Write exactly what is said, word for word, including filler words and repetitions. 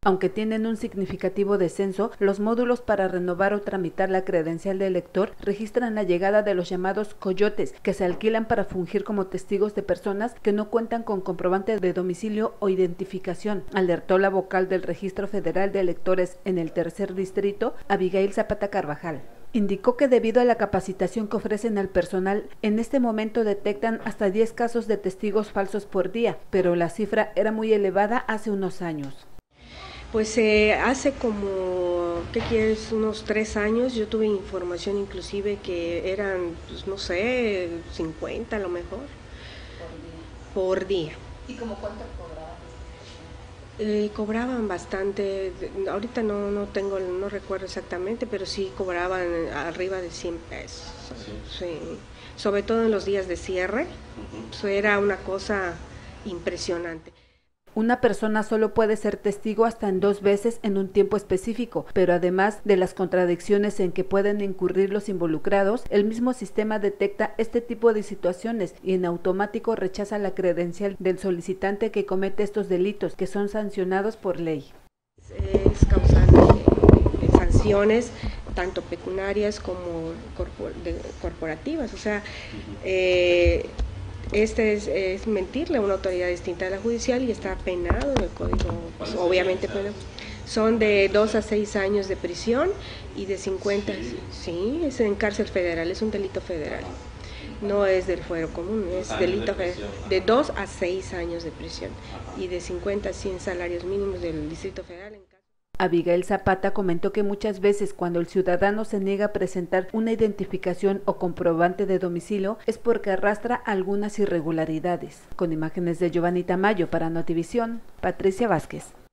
Aunque tienen un significativo descenso, los módulos para renovar o tramitar la credencial de elector registran la llegada de los llamados coyotes, que se alquilan para fungir como testigos de personas que no cuentan con comprobante de domicilio o identificación, alertó la vocal del Registro Federal de Electores en el tercer distrito, Abigail Zapata Carvajal. Indicó que debido a la capacitación que ofrecen al personal, en este momento detectan hasta diez casos de testigos falsos por día, pero la cifra era muy elevada hace unos años. Pues eh, hace como, ¿qué quieres? Unos tres años yo tuve información inclusive que eran, pues no sé, cincuenta a lo mejor. Por día. Por día. ¿Y como cuánto cobraban? Eh, cobraban bastante, ahorita no, no tengo, no recuerdo exactamente, pero sí cobraban arriba de cien pesos. Sí. Sí. Sobre todo en los días de cierre, uh-huh. Eso era una cosa impresionante. Una persona solo puede ser testigo hasta en dos veces en un tiempo específico, pero además de las contradicciones en que pueden incurrir los involucrados, el mismo sistema detecta este tipo de situaciones y en automático rechaza la credencial del solicitante que comete estos delitos, que son sancionados por ley. Es causante de, de sanciones tanto pecuniarias como corpor, de, corporativas, o sea, eh, Este es, es mentirle a una autoridad distinta de la judicial y está penado en el código, pues, obviamente, pero son de dos a seis años de prisión y de cincuenta, sí. sí, es en cárcel federal, es un delito federal, no es del fuero común, es delito federal, de dos a seis años de prisión y de cincuenta a cien salarios mínimos del Distrito Federal. Abigail Zapata comentó que muchas veces cuando el ciudadano se niega a presentar una identificación o comprobante de domicilio es porque arrastra algunas irregularidades. Con imágenes de Giovanni Tamayo para Notivisión, Patricia Vázquez.